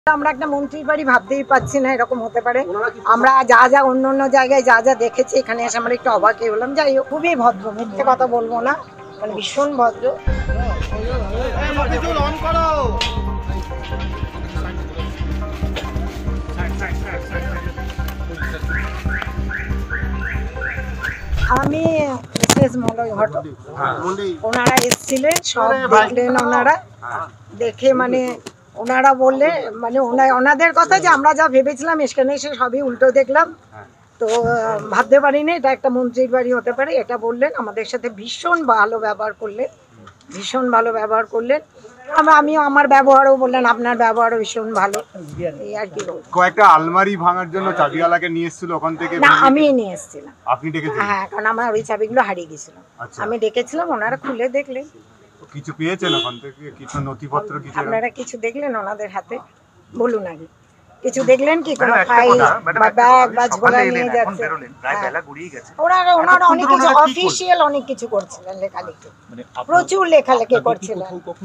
আমরা একটা মন্ত্রীর বাড়ি ভাবতেই পাচ্ছি না এরকম হতে পারে। আমরা যা যা অন্য জায়গায় যা যা দেখেছি এখানে এসে আমরা একটু অবাক হয়ে হলাম। যাই হোক, খুবই ভদ্র, মিথ্যে কথা বলবো না, মানে ভীষণ ভদ্র। আমি মিসেস মলয় ঘটক, ওনারা এসেছিলেন, সব দেখলেন ওনারা, দেখে মানে ওনারা বললে মানে ওনাদের কথা যে আমরা যা ভেবেছিলাম এখানে এসে সবই উল্টো দেখলাম, তো ভাবতে পারিনি এটা একটা মন্ত্রীর বাড়ি হতে পারে। এটা বললেন, আমাদের সাথে ভীষণ ভালো ব্যবহার করলেন, ভীষণ ভালো ব্যবহার করলেন। আমিও আমার ব্যবহারও বললেন আপনার ব্যবহারও ভীষণ ভালো। এই আর কি বলবো। কয়েকটা আলমারি ভাঙার জন্য চাবিওয়ালাকে নিয়ে এসেছিল ওখান থেকে? না, আমি নিয়ে এসেছিলাম। আপনি ডেকেছিলেন? হ্যাঁ, কারণ আমার ওই চাবিগুলো হারিয়ে গেছিল। আমি ডেকেছিলাম, ওনারা খুলে দেখলেন। কিছু পেয়েছেন ওখান থেকে? কিছু নথিপত্র কিছু? আপনারা কিছু দেখলেন ওনাদের হাতে? বলুন আগে, কিছু দেখলেন কি? কোনো ফাইল বা ব্যাগ বা ঝোলা নিয়ে যাচ্ছে? ওনারা অনেক কিছু অফিসিয়াল অনেক কিছু করছিলেন, লেখালেখি, প্রচুর লেখালেখি করছিলেন।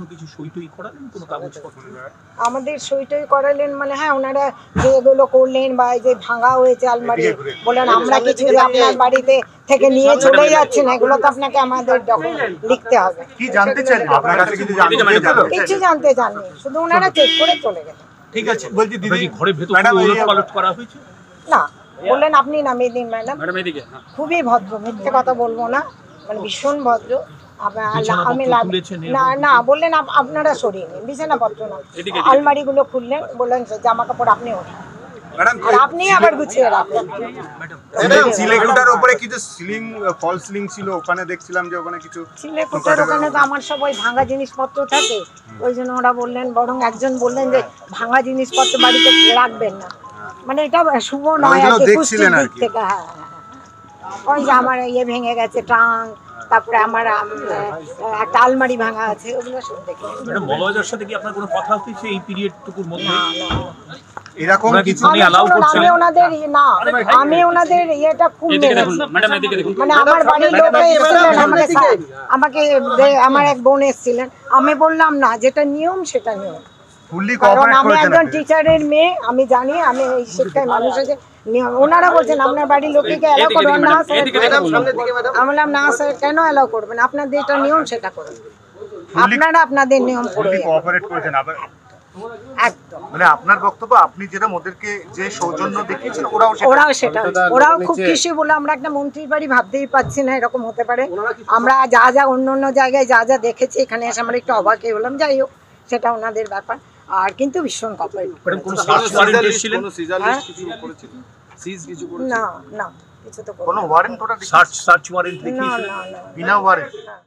আমাদের সইটই করালেন মানে? হ্যাঁ, ওনারা যেগুলো করলেন বা এই যে ভাঙা হয়েছে আলমারি, বলেন আমরা কিছু যে আপনার বাড়িতে থেকে নিয়ে চলে যাচ্ছি না, এগুলো তো আপনাকে আমাদের লিখতে হবে। কি জানতে চাইলেন? আপনার কাছে কিছু জানতে চাননি, শুধু ওনারা চেক করে চলে গেলেন। ঠিক আছে, বলছি দিদি, ঘরের ভেতরে পালট করা হয়েছে না? বললেন আপনি নামিয়ে দিন ম্যাডাম। খুবই ভদ্র, মিথ্যে কথা বলবো না, মানে ভীষণ ভদ্র। আমি না বললেন আপনারা সরিয়ে নিন বিছানাপত্র, না আলমারিগুলো খুললেন, বললেন জামা কাপড় আপনি ওঠেন, আপনি আবার গুছিয়ে রাখলেন। চিলেকোঠার উপরে কিছু সিলিং, ফল সিলিং ছিল, ওখানে দেখছিলাম যে ওখানে কিছু চিলেকোঠার ওখানে তো আমার সব ওই ভাঙা জিনিসপত্র থাকে, ওই জন্য ওরা বললেন, বরং একজন বললেন যে ভাঙা জিনিসপত্র বাড়িতে রাখবেন না, মানে এটা শুভ নয় আর কি, পুষ্টির দিক থেকে। হ্যাঁ, ওই যে আমার ইয়ে ভেঙে গেছে, ট্রাঙ্ক, তারপরে আমার একটা আলমারি ভাঙা আছে, ওগুলো সব দেখে। ম্যাডাম, মলয়দার সাথে কি আপনার কোনো কথা হচ্ছে এই পিরিয়ডটুকুর মধ্যে? এরকম কিছু আমি ওনাদের ইয়েটা খুব মানে আমার বাড়ির লোক এসেছিলেন, আমাকে আমার এক বোন এসেছিলেন, আমি বললাম না যেটা নিয়ম সেটা নিয়ম, কারণ আমি একজন টিচারের মেয়ে, আমি জানি, আমি এই শিক্ষায় মানুষের যে নিয়ম। ওনারা বলছেন আপনার বাড়ির লোককে অ্যালাউ করবেন না স্যার? আমি বললাম না স্যার, কেন অ্যালাউ করবেন? আপনাদের যেটা নিয়ম সেটা করবেন, আপনারা আপনাদের নিয়ম করে কোঅপারেট করেছেন। একদম, মানে আপনার বক্তব্য, আপনি যেটা ওদেরকে যে সৌজন্য দেখিয়েছেন ওরাও সেটা, ওরাও খুব খুশি বলে। আমরা একটা মন্ত্রীর বাড়ি ভাবতেই পাচ্ছি না এরকম হতে পারে। আমরা যা যা অন্য জায়গায় যা যা দেখেছি এখানে এসে আমরা একটু অবাক হয়ে হলাম। যাই হোক, সেটা ওনাদের ব্যাপার, আর কিন্তু ভীষণ কোঅপারেট। না কিছু তো কোনো ওয়ারেন্ট, সার্চ ওয়ারেন্ট না, বিনা ওয়ারেন্ট।